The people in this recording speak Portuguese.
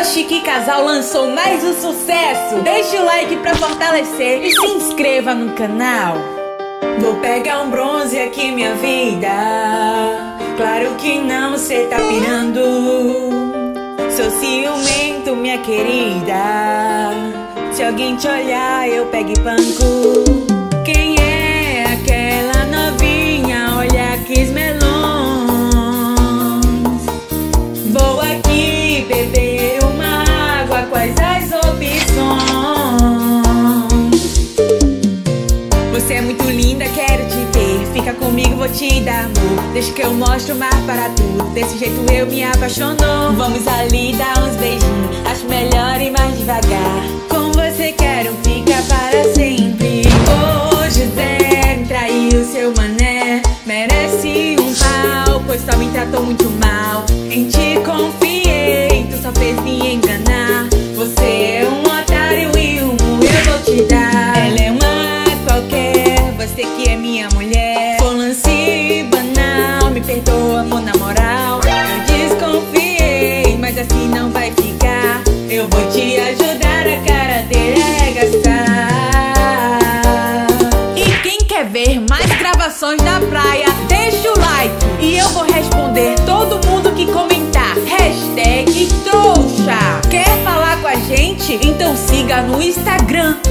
Chique Casal lançou mais um sucesso. Deixa o like pra fortalecer e se inscreva no canal. Vou pegar um bronze aqui, minha vida. Claro que não, cê tá pirando. Sou ciumento, minha querida. Se alguém te olhar, eu pego e panco. Quem é aquela novinha? Olha que esmelões. Vou aqui beber uma água, quais as opções? Você é muito linda, quero te ter. Fica comigo, vou te dar amor. Deixa que eu mostro o mar para tu. Desse jeito eu me apaixonou. Vamos ali dar uns beijinhos. Acho melhor ir mais devagar. Com você quero ficar para sempre. Hoje Zé me traiu, seu mané merece um pau, pois só me tratou muito mal. Em ti confiei, tu só fez me enganar. Você é um otário e um eu vou te dar. Ela é uma qualquer, você que é minha mulher. Foi um lance banal, me perdoa, amor, na moral. Eu desconfiei, mas assim não vai ficar. Eu vou te ajudar, a cara dele é gastar. E quem quer ver mais gravações da praia, deixa o like e eu vou responder todo mundo que comentar. Hashtag trouxa. Quer falar com a gente? Então siga no Instagram.